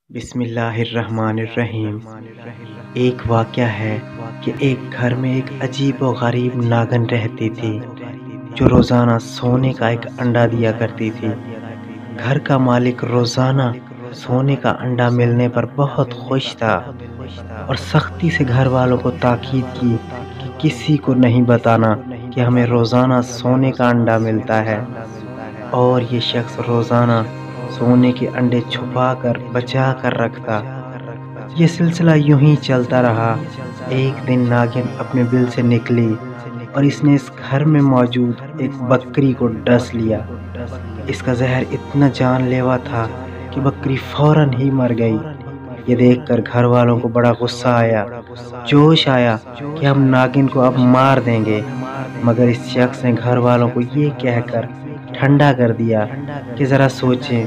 بسم اللہ الرحمن الرحیم۔ ایک واقعہ ہے کہ ایک گھر میں ایک عجیب و غریب ناگن رہتی تھی جو روزانہ سونے کا ایک انڈا دیا کرتی تھی۔ گھر کا مالک روزانہ سونے کا انڈا ملنے پر بہت خوش تھا اور سختی سے گھر والوں کو تاکید کی کہ کسی کو نہیں بتانا کہ ہمیں روزانہ سونے کا انڈا ملتا ہے، اور یہ شخص روزانہ سونے کے انڈے چھپا کر بچا کر رکھتا۔ یہ سلسلہ یوں ہی چلتا رہا۔ ایک دن ناگن اپنے بل سے نکلی اور اس نے اس گھر میں موجود ایک بکری کو ڈس لیا۔ اس کا زہر اتنا جان لیوا تھا کہ بکری فوراً ہی مر گئی۔ یہ دیکھ کر گھر والوں کو بڑا غصہ آیا، جوش آیا کہ ہم ناگن کو اب مار دیں گے، مگر اس شخص نے گھر والوں کو یہ کہہ کر ٹھنڈا کر دیا کہ ذرا سوچیں،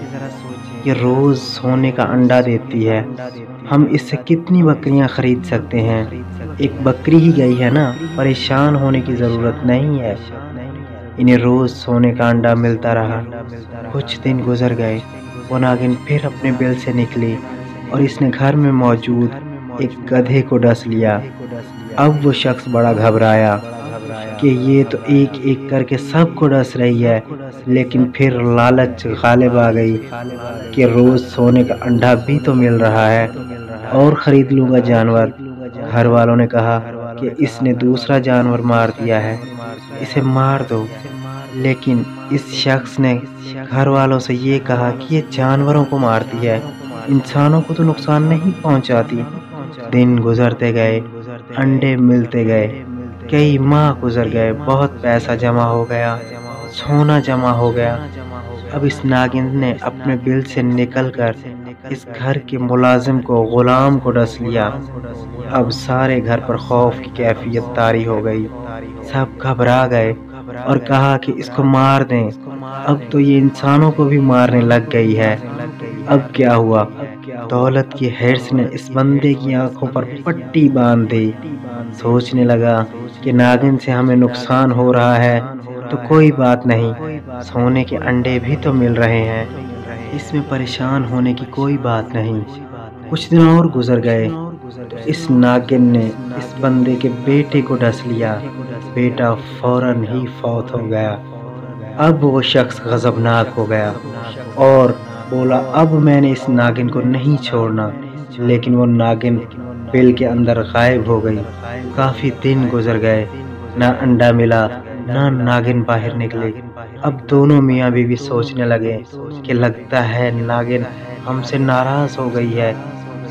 یہ روز سونے کا انڈا دیتی ہے، ہم اس سے کتنی بکریاں خرید سکتے ہیں؟ ایک بکری ہی گئی ہے نا، پریشان ہونے کی ضرورت نہیں ہے۔ انہیں روز سونے کا انڈا ملتا رہا۔ کچھ دن گزر گئے، وہ ناگن پھر اپنے بل سے نکلی اور اس نے گھر میں موجود ایک گدھے کو ڈس لیا۔ اب وہ شخص بڑا گھبرایا کہ یہ تو ایک ایک کر کے سب کو ڈس رہی ہے، لیکن پھر لالچ غالب آ گئی کہ روز سونے کا انڈا بھی تو مل رہا ہے، اور خرید لوں گا جانور۔ گھر والوں نے کہا کہ اس نے دوسرا جانور مار دیا ہے، اسے مار دو، لیکن اس شخص نے گھر والوں سے یہ کہا کہ یہ جانوروں کو مارتی ہے، انسانوں کو تو نقصان نہیں پہنچاتی۔ دن گزرتے گئے، انڈے ملتے گئے، کئی ماہ گزر گئے، بہت پیسہ جمع ہو گیا، سونا جمع ہو گیا۔ اب اس ناگن نے اپنے بل سے نکل کر اس گھر کے ملازم کو، غلام کو ڈس لیا۔ اب سارے گھر پر خوف کی کیفیت طاری ہو گئی، سب گھبرا گئے اور کہا کہ اس کو مار دیں، اب تو یہ انسانوں کو بھی مارنے لگ گئی ہے۔ اب کیا ہوا؟ دولت کی حرص نے اس بندے کی آنکھوں پر پٹی باندھ دی۔ سوچنے لگا کہ ناگن سے ہمیں نقصان ہو رہا ہے تو کوئی بات نہیں، سونے کے انڈے بھی تو مل رہے ہیں، اس میں پریشان ہونے کی کوئی بات نہیں۔ کچھ دن اور گزر گئے تو اس ناگن نے اس بندے کے بیٹے کو ڈس لیا۔ بیٹا فوراً ہی فوت ہو گیا۔ اب وہ شخص غضبناک ہو گیا اور بولا اب میں نے اس ناگن کو نہیں چھوڑنا، لیکن وہ ناگن بل کے اندر غائب ہو گئی۔ کافی دن گزر گئے، نہ انڈا ملا نہ ناگن باہر نکلے۔ اب دونوں میاں بیوی سوچنے لگے کہ لگتا ہے ناگن ہم سے ناراض ہو گئی ہے۔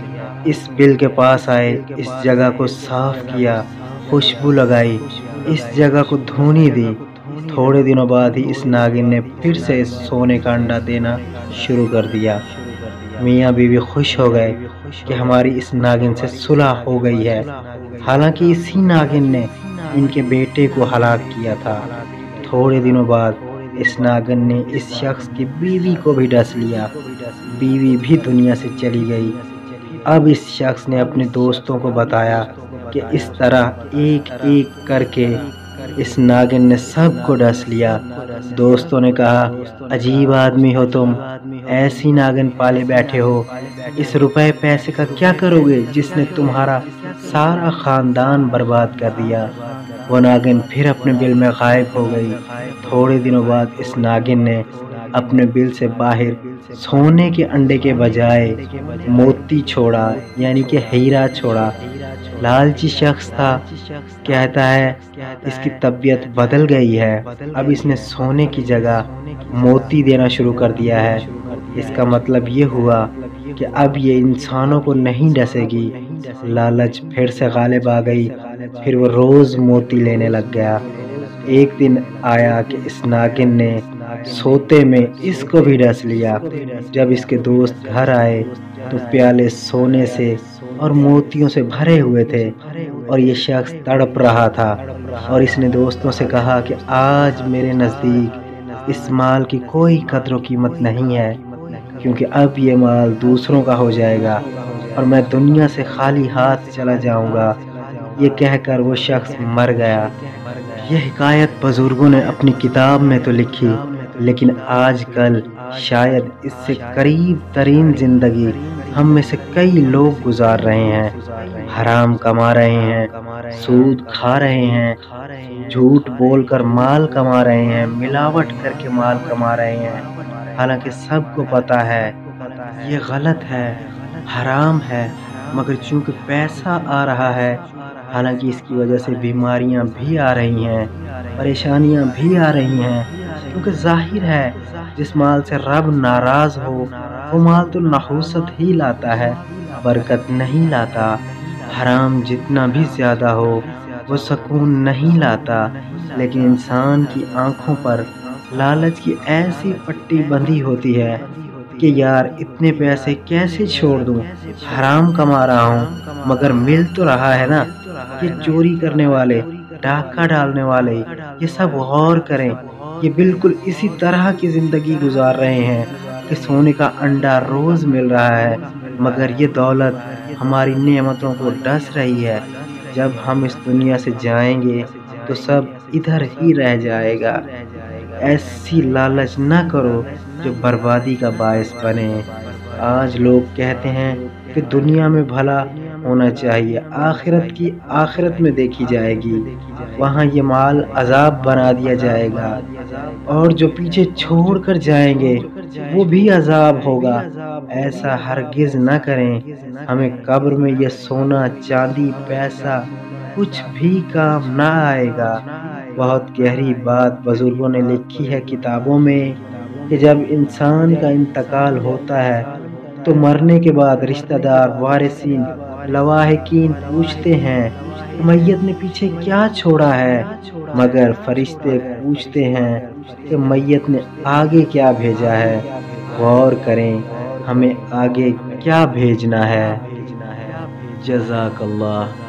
اس بل کے پاس آئے، اس جگہ کو صاف کیا، خوشبو لگائی، اس جگہ کو دھونی دی۔ تھوڑے دنوں بعد ہی اس ناگن نے پھر سے سونے کا انڈا دینا شروع کر دیا۔ میاں بیوی خوش ہو گئے کہ ہماری اس ناگن سے صلح ہو گئی ہے، حالانکہ اسی ناگن نے ان کے بیٹے کو ہلاک کیا تھا۔ تھوڑے دنوں بعد اس ناگن نے اس شخص کی بیوی کو بھی ڈس لیا، بیوی بھی دنیا سے چلی گئی۔ اب اس شخص نے اپنے دوستوں کو بتایا کہ اس طرح ایک ایک کر کے اس ناگن نے سب کو ڈس لیا۔ دوستوں نے کہا عجیب آدمی ہو تم، ایسی ناگن پالے بیٹھے ہو، اس روپے پیسے کا کیا کرو گے جس نے تمہارا سارا خاندان برباد کر دیا؟ وہ ناگن پھر اپنے بل میں غائب ہو گئی۔ تھوڑے دنوں بعد اس ناگن نے اپنے بل سے باہر سونے کے انڈے کے بجائے موتی چھوڑا، یعنی کہ ہیرا چھوڑا۔ لالچی شخص تھا، کہتا ہے اس کی طبیعت بدل گئی ہے، اب اس نے سونے کی جگہ موتی دینا شروع کر دیا ہے۔ اس کا مطلب یہ ہوا کہ اب یہ انسانوں کو نہیں ڈسے گی۔ لالچ پھر سے غالب آ گئی، پھر وہ روز موتی لینے لگ گیا۔ ایک دن آیا کہ اس ناگن نے سوتے میں اس کو بھی ڈس لیا۔ جب اس کے دوست گھر آئے تو پیالے سونے سے اور موتیوں سے بھرے ہوئے تھے اور یہ شخص تڑپ رہا تھا، اور اس نے دوستوں سے کہا کہ آج میرے نزدیک اس مال کی کوئی قدر و قیمت نہیں ہے، کیونکہ اب یہ مال دوسروں کا ہو جائے گا اور میں دنیا سے خالی ہاتھ چلا جاؤں گا۔ یہ کہہ کر وہ شخص مر گیا۔ یہ حکایت بزرگوں نے اپنی کتاب میں تو لکھی، لیکن آج کل شاید اس سے قریب ترین زندگی ہم میں سے کئی لوگ گزار رہے ہیں، حرام کما رہے ہیں، سود کھا رہے ہیں، جھوٹ بول کر مال کما رہے ہیں، ملاوٹ کر کے مال کما رہے ہیں، حالانکہ سب کو پتہ ہے یہ غلط ہے، حرام ہے، مگر چونکہ پیسہ آ رہا ہے، حالانکہ اس کی وجہ سے بیماریاں بھی آ رہی ہیں، پریشانیاں بھی آ رہی ہیں، کیونکہ ظاہر ہے جس مال سے رب ناراض ہو وہ مال تو نحوست ہی لاتا ہے، برکت نہیں لاتا۔ حرام جتنا بھی زیادہ ہو وہ سکون نہیں لاتا، لیکن انسان کی آنکھوں پر لالچ کی ایسی پٹی بندھی ہوتی ہے کہ یار اتنے پیسے کیسے چھوڑ دوں، حرام کما رہا ہوں مگر مل تو رہا ہے نا۔ یہ چوری کرنے والے، ڈاکہ ڈالنے والے، یہ سب غور کریں، یہ بالکل اسی طرح کی زندگی گزار رہے ہیں کہ سونے کا انڈا روز مل رہا ہے، مگر یہ دولت ہماری نعمتوں کو ڈس رہی ہے۔ جب ہم اس دنیا سے جائیں گے تو سب ادھر ہی رہ جائے گا۔ ایسی لالچ نہ کرو جو بربادی کا باعث بنے۔ آج لوگ کہتے ہیں کہ دنیا میں بھلا ہونا چاہیے، آخرت کی آخرت میں دیکھی جائے گی، وہاں یہ مال عذاب بنا دیا جائے گا، اور جو پیچھے چھوڑ کر جائیں گے وہ بھی عذاب ہوگا۔ ایسا ہرگز نہ کریں، ہمیں قبر میں یہ سونا چاندی پیسہ کچھ بھی کام نہ آئے گا۔ بہت گہری بات بزرگوں نے لکھی ہے کتابوں میں کہ جب انسان کا انتقال ہوتا ہے تو مرنے کے بعد رشتہ دار، وارثین، لواحقین پوچھتے ہیں کہ میت نے پیچھے کیا چھوڑا ہے، مگر فرشتے پوچھتے ہیں کہ میت نے آگے کیا بھیجا ہے۔ غور کریں ہمیں آگے کیا بھیجنا ہے۔ جزاک اللہ۔